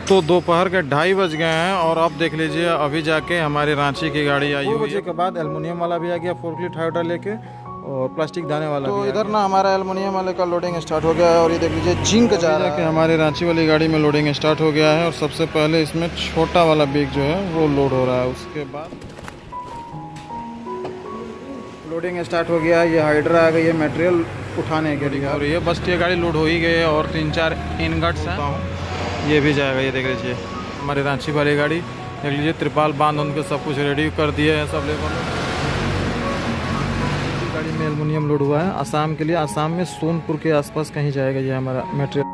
तो दोपहर के 2:30 बज गए हैं और अब देख लीजिए अभी जाके हमारी रांची की गाड़ी आई हुई है। 2 बजे के बाद एल्युमिनियम वाला भी आ गया, फोर्कलिफ्ट हाइड्रा लेके, और प्लास्टिक दाने वाला तो इधर ना हमारा एल्युमिनियम वाले का लोडिंग स्टार्ट हो गया है। और ये देख लीजिए जिंक जा रहा है। हमारी रांची वाली गाड़ी में लोडिंग स्टार्ट हो गया है और सबसे पहले इसमें छोटा वाला बैग जो है वो लोड हो रहा है। उसके बाद लोडिंग स्टार्ट हो गया है। ये हाइड्रा आ गई है मटेरियल उठाने के लिए और ये बस ये गाड़ी लोड हो ही गई है और 3-4 इनगट्स हैं, ये भी जाएगा। ये देख लीजिए हमारी रांची वाली गाड़ी, देख लीजिए त्रिपाल बांध उनके सब कुछ रेडी कर दिए हैं सब लेबर। गाड़ी में एल्युमिनियम लोड हुआ है आसाम के लिए। आसाम में सोनपुर के आसपास कहीं जाएगा ये हमारा मटेरियल।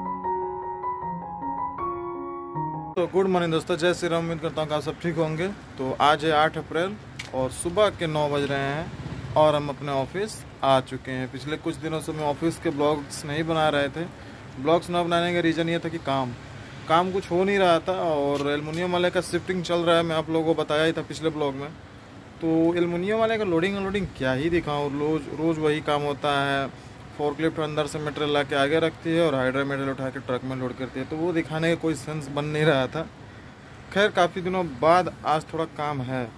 तो गुड मॉर्निंग दोस्तों, जय श्री राम। उम्मीद करता हूँ कि आप सब ठीक होंगे। तो आज है 8 अप्रैल और सुबह के 9 बज रहे हैं और हम अपने ऑफिस आ चुके हैं। पिछले कुछ दिनों से मैं ऑफिस के ब्लॉग्स नहीं बना रहे थे। ब्लॉग्स न बनाने का रीज़न ये था कि काम कुछ हो नहीं रहा था और एल्युमिनियम वाले का शिफ्टिंग चल रहा है। मैं आप लोगों को बताया ही था पिछले ब्लॉग में। तो एल्युमिनियम वाले का लोडिंग क्या ही दिखाऊँ, रोज़ वही काम होता है। फोर्कलिफ्ट अंदर से मटेरियल ला के आगे रखती है और हाइड्रा मटेरियल उठा के ट्रक में लोड करती है, तो वो दिखाने का कोई सेंस बन नहीं रहा था। खैर काफ़ी दिनों बाद आज थोड़ा काम है।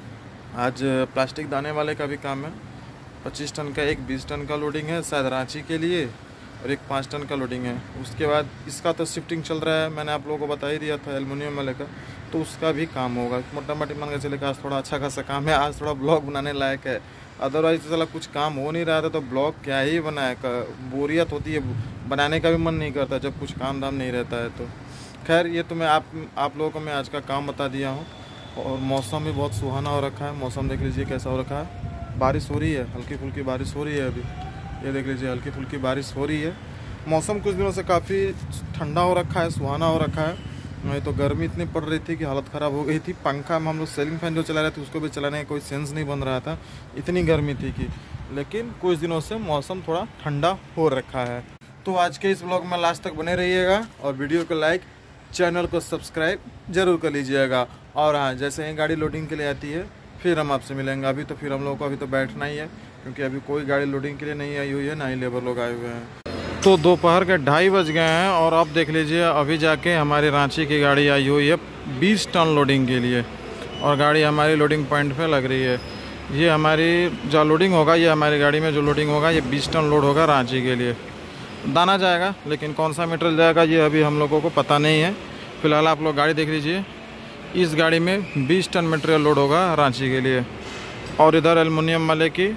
आज प्लास्टिक दाने वाले का भी काम है। 25 टन का, एक 20 टन का लोडिंग है शायद रांची के लिए और एक 5 टन का लोडिंग है। उसके बाद इसका तो शिफ्टिंग चल रहा है, मैंने आप लोगों को बता ही दिया था एल्युमिनियम वाले का, तो उसका भी काम होगा। मोटा मोटी मान के चले आज थोड़ा अच्छा खासा काम है, आज थोड़ा ब्लॉग बनाने लायक है। अदरवाइज तो चला कुछ काम हो नहीं रहा था तो ब्लॉग क्या ही बनाए, बोरियत होती है, बनाने का भी मन नहीं करता जब कुछ काम धाम नहीं रहता है। तो खैर ये तो मैं आप लोगों को मैं आज का काम बता दिया हूँ। और मौसम भी बहुत सुहाना हो रखा है। मौसम देख लीजिए कैसा हो रखा है, बारिश हो रही है, हल्की फुल्की बारिश हो रही है। अभी ये देख लीजिए हल्की फुल्की बारिश हो रही है। मौसम कुछ दिनों से काफ़ी ठंडा हो रखा है, सुहाना हो रखा है। नहीं तो गर्मी इतनी पड़ रही थी कि हालत ख़राब हो गई थी। पंखा में हम लोग सीलिंग फैन जो चला रहे थे उसको भी चलाने का कोई सेंस नहीं बन रहा था, इतनी गर्मी थी कि। लेकिन कुछ दिनों से मौसम थोड़ा ठंडा हो रखा है। तो आज के इस ब्लॉग में लास्ट तक बने रहिएगा और वीडियो को लाइक, चैनल को सब्सक्राइब जरूर कर लीजिएगा। और हाँ, जैसे ही गाड़ी लोडिंग के लिए आती है फिर हम आपसे मिलेंगे। अभी तो फिर हम लोगों को अभी तो बैठना ही है क्योंकि अभी कोई गाड़ी लोडिंग के लिए नहीं आई हुई है, ना ही लेबर लोग आए हुए हैं। तो दोपहर के 2:30 बज गए हैं और अब देख लीजिए अभी जाके हमारी रांची की गाड़ी आई हुई है 20 टन लोडिंग के लिए और गाड़ी हमारी लोडिंग पॉइंट पे लग रही है। ये हमारी जो लोडिंग होगा, ये हमारी गाड़ी में जो लोडिंग होगा ये 20 टन लोड होगा रांची के लिए। दाना जाएगा लेकिन कौन सा मटेरियल जाएगा ये अभी हम लोगों को पता नहीं है। फिलहाल आप लोग गाड़ी देख लीजिए, इस गाड़ी में 20 टन मटेरियल लोड होगा रांची के लिए। और इधर एल्युमिनियम वाले की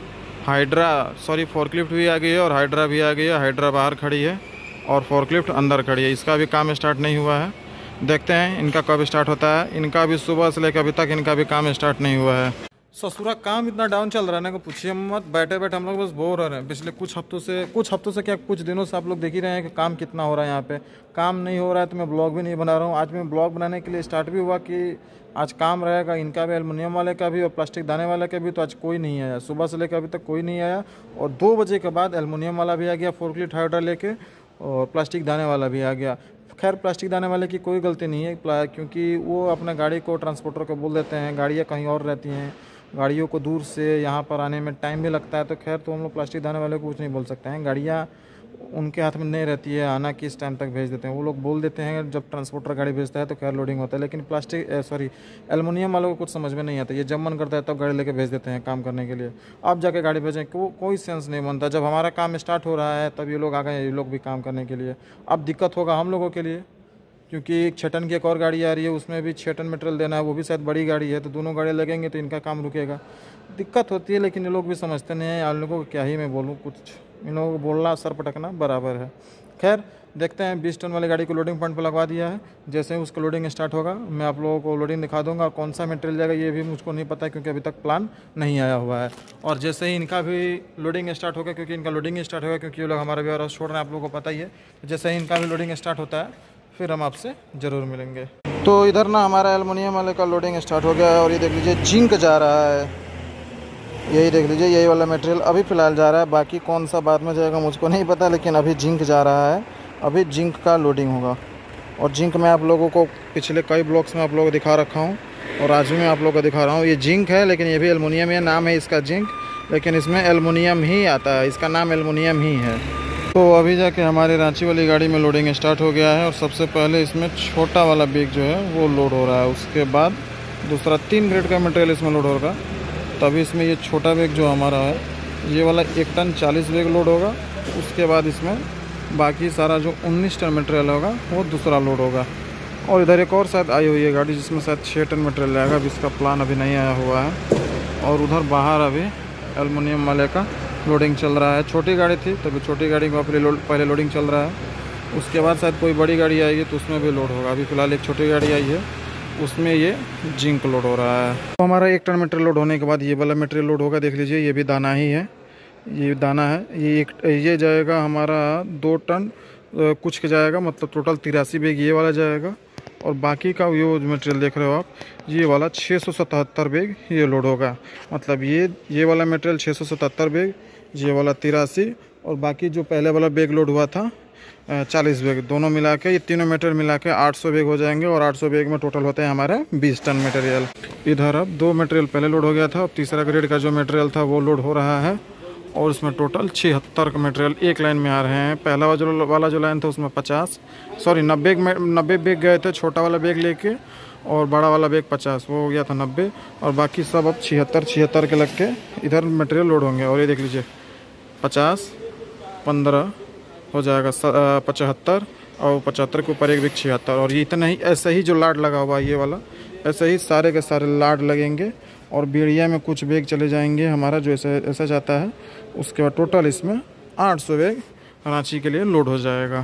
फोर्कलिफ्ट भी आ गई है और हाइड्रा भी आ गई है। हाइड्रा बाहर खड़ी है और फोर्कलिफ्ट अंदर खड़ी है। इसका भी काम स्टार्ट नहीं हुआ है, देखते हैं इनका कब स्टार्ट होता है। इनका भी सुबह से लेकर अभी तक इनका भी काम स्टार्ट नहीं हुआ है। ससुरा काम इतना डाउन चल रहा है ना कि पूछिए मत। बैठे बैठे हम लोग बस बोर हो रहे हैं पिछले कुछ हफ्तों से क्या कुछ दिनों से आप लोग देख ही रहे हैं कि काम कितना हो रहा है। यहाँ पे काम नहीं हो रहा है तो मैं ब्लॉग भी नहीं बना रहा हूँ। आज मैं ब्लॉग बनाने के लिए स्टार्ट भी हुआ कि आज काम रहेगा, इनका भी, एल्युमिनियम वाले का भी और प्लास्टिक दाने वाले का भी। तो आज कोई नहीं आया, सुबह से लेकर अभी तक कोई नहीं आया। और 2 बजे के बाद एल्युमिनियम वाला भी आ गया, फोर्कलिफ्ट हाइड्रा लेके, और प्लास्टिक दाने वाला भी आ गया। खैर प्लास्टिक दाने वाले की कोई गलती नहीं है क्योंकि वो अपना गाड़ी को ट्रांसपोर्टर को बोल देते हैं, गाड़ियाँ कहीं और रहती हैं, गाड़ियों को दूर से यहाँ पर आने में टाइम भी लगता है। तो खैर तो हम लोग प्लास्टिक दाने वाले को कुछ नहीं बोल सकते हैं, गाड़ियाँ उनके हाथ में नहीं रहती है, आना किस टाइम तक भेज देते हैं वो लोग बोल देते हैं। जब ट्रांसपोर्टर गाड़ी भेजता है तो खैर लोडिंग होता है। लेकिन एल्युमिनियम वालों को कुछ समझ में नहीं आता, ये जब मन करता है तब गाड़ी लेके भेज देते हैं काम करने के लिए। अब जाके गाड़ी भेजें कोई सेंस नहीं बनता। जब हमारा काम स्टार्ट हो रहा है तब ये लोग आ गए, ये लोग भी काम करने के लिए। अब दिक्कत होगा हम लोगों के लिए क्योंकि 6 टन की एक और गाड़ी आ रही है, उसमें भी 6 टन मटेरियल देना है, वो भी शायद बड़ी गाड़ी है। तो दोनों गाड़ियाँ लगेंगे तो इनका काम रुकेगा, दिक्कत होती है। लेकिन ये लोग भी समझते नहीं हैं। आप लोगों को क्या ही मैं बोलूँ, कुछ इन लोगों को बोलना सर पटकना बराबर है। खैर देखते हैं, 20 टन वाली गाड़ी को लोडिंग पॉइंट पर लगवा दिया है। जैसे ही उसका लोडिंग स्टार्ट होगा मैं आप लोगों को लोडिंग दिखा दूंगा। कौन सा मटेरियल जाएगा ये भी मुझको नहीं पता है क्योंकि अभी तक प्लान नहीं आया हुआ है। और जैसे ही इनका भी लोडिंग स्टार्ट होगा, क्योंकि इनका लोडिंग स्टार्ट होगा क्योंकि ये लोग हमारा व्यवहार छोड़ रहे हैं, आप लोगों को पता ही है। जैसे ही इनका भी लोडिंग स्टार्ट होता है फिर हम आपसे ज़रूर मिलेंगे। तो इधर ना हमारा एल्युमिनियम वाले का लोडिंग स्टार्ट हो गया है और ये देख लीजिए जिंक जा रहा है। यही देख लीजिए, यही वाला मटेरियल अभी फ़िलहाल जा रहा है, बाकी कौन सा बाद में जाएगा मुझको नहीं पता। लेकिन अभी जिंक जा रहा है, अभी जिंक का लोडिंग होगा। और जिंक मैं आप लोगों को पिछले कई ब्लॉग्स में आप लोगों को दिखा रखा हूँ और आज भी मैं आप लोगों को दिखा रहा हूँ। ये जिंक है लेकिन ये भी एल्युमिनियम है, नाम है इसका जिंक, लेकिन इसमें एल्युमिनियम ही आता है, इसका नाम एल्युमिनियम ही है। तो अभी जाके हमारे रांची वाली गाड़ी में लोडिंग स्टार्ट हो गया है और सबसे पहले इसमें छोटा वाला बैग जो है वो लोड हो रहा है। उसके बाद दूसरा 3 ग्रेड का मटेरियल इसमें लोड होगा। तभी इसमें ये छोटा बैग जो हमारा है ये वाला 1 टन 40 बैग लोड होगा। उसके बाद इसमें बाकी सारा जो 19 टन मटेरियल होगा वो दूसरा लोड होगा। और इधर एक और शायद आई हुई है गाड़ी जिसमें शायद 6 टन मटेरियल आएगा। अभी इसका प्लान अभी नहीं आया हुआ है। और उधर बाहर अभी एल्युमिनियम वाले का लोडिंग चल रहा है। छोटी गाड़ी थी तभी छोटी गाड़ी का पहले लोडिंग चल रहा है। उसके बाद शायद कोई बड़ी गाड़ी आएगी तो उसमें भी लोड होगा। अभी फ़िलहाल एक छोटी गाड़ी आई है उसमें ये जिंक लोड हो रहा है। तो हमारा 1 टन मटेरियल लोड होने के बाद ये वाला मटेरियल लोड होगा। देख लीजिए ये भी दाना ही है, ये दाना है। ये जाएगा हमारा 2 टन कुछ के जाएगा, मतलब टोटल 83 बैग ये वाला जाएगा। और बाकी का ये मटेरियल देख रहे हो आप ये वाला 677 बैग ये लोड होगा। मतलब ये वाला मटेरियल 677 बैग, ये वाला 83 और बाकी जो पहले वाला बैग लोड हुआ था 40 बैग, दोनों मिला के ये तीनों मटेरियल मिला के 800 बैग हो जाएंगे। और 800 बैग में टोटल होते हैं हमारे 20 टन मटेरियल। इधर अब 2 मटेरियल पहले लोड हो गया था, अब तीसरा ग्रेड का जो मटेरियल था वो लोड हो रहा है। और इसमें टोटल 76 का मटेरियल एक लाइन में आ रहे हैं। पहला वाला जो लाइन था उसमें 90 बैग गए थे, छोटा वाला बैग लेके, और बड़ा वाला बैग 50, वो हो गया था 90। और बाकी सब अब 76 के लग के इधर मटेरियल लोड होंगे। और ये देख लीजिए 50 15 हो जाएगा 75 और 75 के ऊपर एक बैग 76। और ये इतना ही ऐसे ही जो लाड लगा हुआ है ये वाला, ऐसे ही सारे के सारे लाड लगेंगे। और बेड़िया में कुछ बैग चले जाएंगे हमारा जो ऐसा जाता है। उसके बाद टोटल इसमें 800 बैग रांची के लिए लोड हो जाएगा।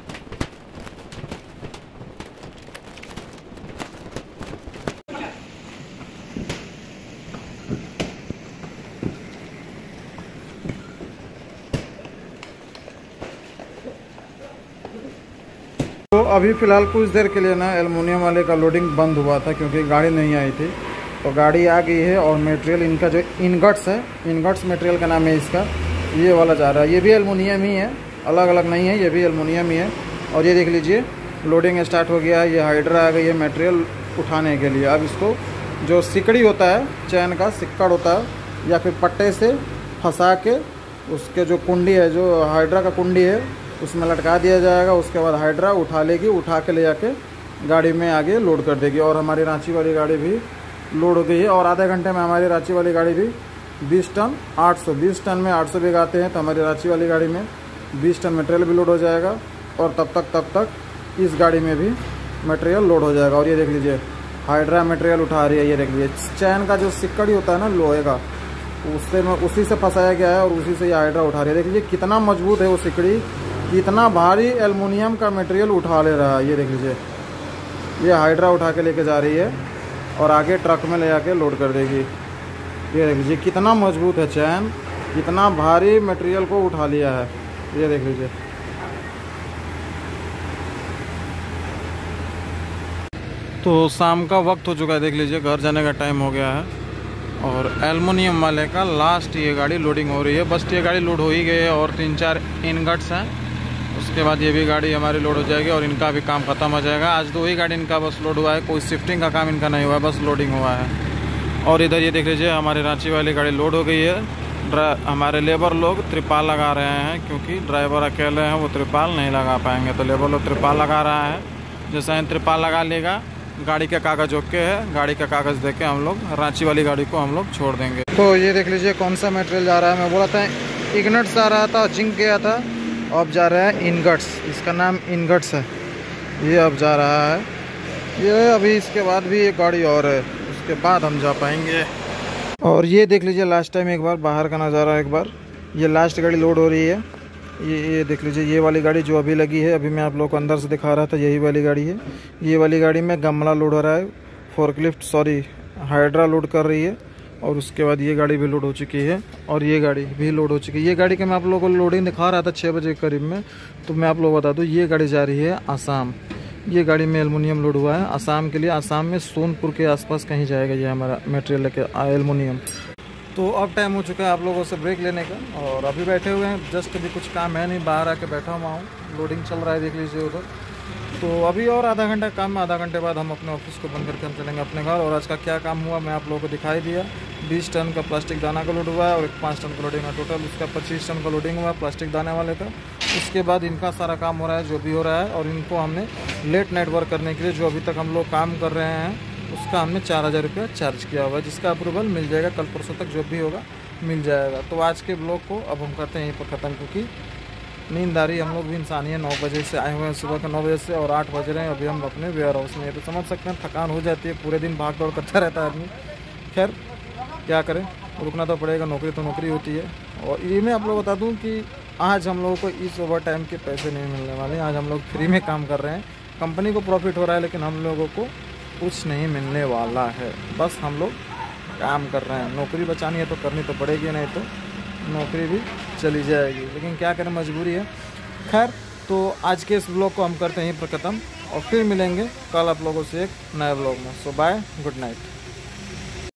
तो अभी फ़िलहाल कुछ देर के लिए ना एल्युमिनियम वाले का लोडिंग बंद हुआ था क्योंकि गाड़ी नहीं आई थी। तो गाड़ी आ गई है और मटेरियल इनका जो इनगट्स है, इनगट्स मटेरियल का नाम है इसका, ये वाला जा रहा है। ये भी एल्युमिनियम ही है, अलग अलग नहीं है, ये भी एल्युमिनियम ही है। और ये देख लीजिए लोडिंग स्टार्ट हो गया है। ये हाइड्रा आ गई है मटेरियल उठाने के लिए। अब इसको जो सिकड़ी होता है, चैन का सिक्कड़ होता है, या फिर पट्टे से फंसा के उसके जो कुंडी है, जो हाइड्रा का कुंडी है, उसमें लटका दिया जाएगा। उसके बाद हाइड्रा उठा लेगी, उठा के ले जाके गाड़ी में आगे लोड कर देगी। और हमारी रांची वाली गाड़ी भी लोड हो गई है। और आधे घंटे में हमारी रांची वाली गाड़ी भी 20 टन 20 टन में 800 बैग आते हैं। तो हमारी रांची वाली गाड़ी में 20 टन मटेरियल भी लोड हो जाएगा। और तब तक इस गाड़ी में भी मटेरियल लोड हो जाएगा। और ये देख लीजिए हाइड्रा मटेरियल उठा रही है। ये देख लीजिए चैन का जो सिक्कड़ी होता है ना लोहे का, उसी से फंसाया गया है और उसी से ये हाइड्रा उठा रही है। देख लीजिए कितना मजबूत है वो सिक्कड़ी, कितना भारी एल्युमिनियम का मटेरियल उठा ले रहा है। ये देख लीजिए ये हाइड्रा उठा के लेके जा रही है और आगे ट्रक में ले जाके लोड कर देगी। ये देख लीजिए कितना मजबूत है चैन, कितना भारी मटेरियल को उठा लिया है। ये देख लीजिए। तो शाम का वक्त हो चुका है, देख लीजिए घर जाने का टाइम हो गया है। और एल्युमिनियम वाले का लास्ट ये गाड़ी लोडिंग हो रही है। बस ये गाड़ी लोड हो ही गई है और 3-4 इनगट्स हैं। उसके बाद ये भी गाड़ी हमारी लोड हो जाएगी और इनका भी काम ख़त्म हो जाएगा। आज 2 ही गाड़ी इनका बस लोड हुआ है, कोई शिफ्टिंग का काम इनका नहीं हुआ है, बस लोडिंग हुआ है। और इधर ये देख लीजिए हमारी रांची वाली गाड़ी लोड हो गई है। हमारे लेबर लोग त्रिपाल लगा रहे हैं क्योंकि ड्राइवर अकेले हैं, वो त्रिपाल नहीं लगा पाएंगे। तो लेबर लोग त्रिपाल लगा रहा है। जैसा ही त्रिपाल लगा लेगा, गाड़ी के कागज़ ओके है, गाड़ी का कागज़ दे के हम लोग रांची वाली गाड़ी को हम लोग छोड़ देंगे। तो ये देख लीजिए कौन सा मटेरियल जा रहा है। मैं बोला था इग्नट्स आ रहा था, जिंक गया था, अब जा रहा है इनगट्स। इसका नाम इनगट्स है। ये अब जा रहा है ये। अभी इसके बाद भी एक गाड़ी और है, उसके बाद हम जा पाएंगे। और ये देख लीजिए लास्ट टाइम एक बार बाहर का नज़ारा, एक बार ये लास्ट गाड़ी लोड हो रही है। ये देख लीजिए ये वाली गाड़ी जो अभी लगी है, अभी मैं आप लोगों को अंदर से दिखा रहा था, यही वाली गाड़ी है। ये वाली गाड़ी में गमला लोड हो रहा है, फोर्कलिफ्ट हाइड्रा लोड कर रही है। और उसके बाद ये गाड़ी भी लोड हो चुकी है और ये गाड़ी भी लोड हो चुकी है। ये गाड़ी के मैं आप लोगों को लोडिंग दिखा रहा था 6 बजे के करीब में। तो मैं आप लोगों को बता दूँ ये गाड़ी जा रही है आसाम। ये गाड़ी में एल्युमिनियम लोड हुआ है आसाम के लिए। आसाम में सोनपुर के आसपास कहीं जाएगा ये हमारा मटेरियल लेके एल्युमिनियम। तो अब टाइम हो चुका है आप लोगों से ब्रेक लेने का और अभी बैठे हुए हैं। जस्ट अभी कुछ काम है नहीं, बाहर आके बैठा हुआ हूँ। लोडिंग चल रहा है, देख लीजिए उधर तो अभी और आधा घंटा काम है, आधा घंटे बाद हम अपने ऑफिस को बंद करके हम चलेंगे अपने घर। और आज का क्या काम हुआ मैं आप लोगों को दिखाई दिया। 20 टन का प्लास्टिक दाना का लोड हुआ है और 5 टन का लोडिंग है। टोटल इसका 25 टन का लोडिंग हुआ है प्लास्टिक दाने वाले का। उसके बाद इनका सारा काम हो रहा है जो भी हो रहा है, और इनको हमने लेट नाइट वर्क करने के लिए जो अभी तक हम लोग काम कर रहे हैं उसका हमने 4000 रुपया चार्ज किया हुआ है, जिसका अप्रूवल मिल जाएगा कल परसों तक, जो भी होगा मिल जाएगा। तो आज के ब्लॉग को अब हम करते हैं यहीं पर ख़त्म, क्योंकि नींद आ रही है। हम लोग भी इंसान ही है, 9 बजे से आए हुए हैं, सुबह के 9 बजे से, और 8 बज रहे हैं अभी हम अपने वेयर हाउस में। तो समझ सकते हैं थकान हो जाती है, पूरे दिन भाग दौड़ करता रहता है आदमी। खैर क्या करें, रुकना तो पड़ेगा, नौकरी तो नौकरी होती है। और ये मैं आप लोग बता दूं कि आज हम लोगों को इस ओवर टाइम के पैसे नहीं मिलने वाले। आज हम लोग फ्री में काम कर रहे हैं, कंपनी को प्रॉफिट हो रहा है, लेकिन हम लोगों को कुछ नहीं मिलने वाला है। बस हम लोग काम कर रहे हैं। नौकरी बचानी है तो करनी तो पड़ेगी, नहीं तो नौकरी भी चली जाएगी, लेकिन क्या करें, मजबूरी है। खैर, तो आज के इस ब्लॉग को हम करते हैं यहीं पर ख़त्म, और फिर मिलेंगे कल आप लोगों से एक नए ब्लॉग में। So bye, good night.